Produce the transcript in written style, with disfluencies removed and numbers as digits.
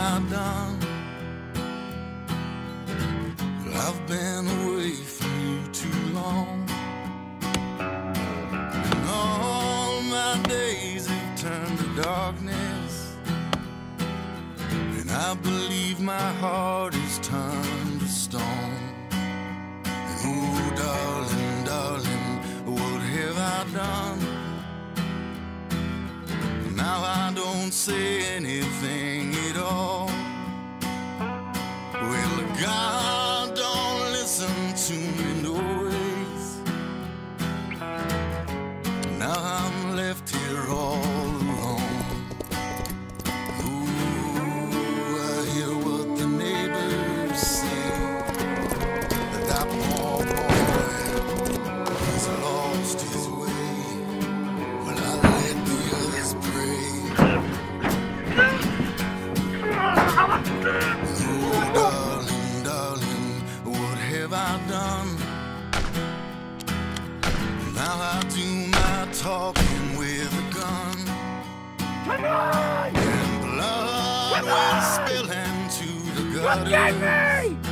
I done? Well, I've been away from you too long, and all my days have turned to darkness, and I believe my heart is turned to stone. And oh, darling, darling, what have I done? Now I don't say anything at all. Well, God don't listen to me no ways. Now I'm left here all alone. Ooh, I hear what the neighbors say, that that poor boy, he's lost his way. Well, I let the others pray. Oh, darling, darling, what have I done? Now I do my talking with a gun, and blood will spill into the gutter.